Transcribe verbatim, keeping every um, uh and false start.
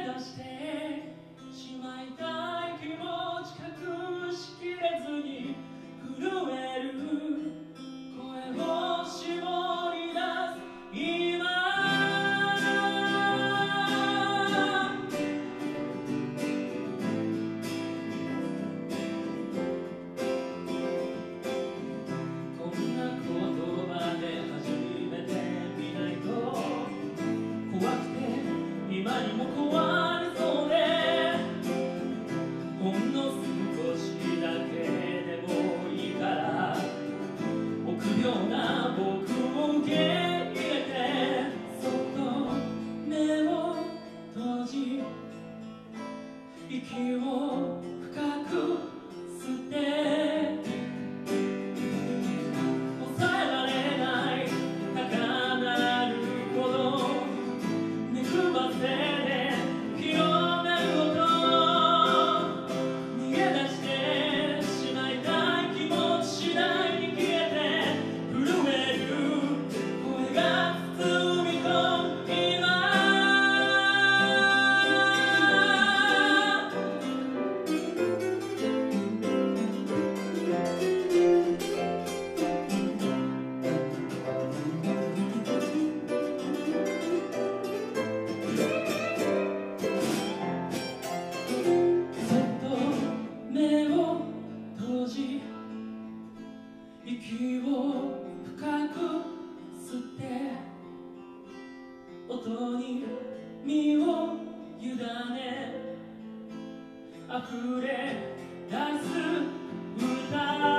出してしまいたい気持ち隠しきれずに震える声を絞り出す今こんな言葉で初めてみないと怖くて今にも壊れそうでほんの少しだけでもいいから臆病な僕を受け入れてそっと目を閉じ息を深く吸って抑えられない高鳴る鼓動目くばせで広める音逃げ出してしまいたい気持ち次第に消えて震える声が包み込む今目を閉じ息を深く吸って音に身を委ね溢れ出す歌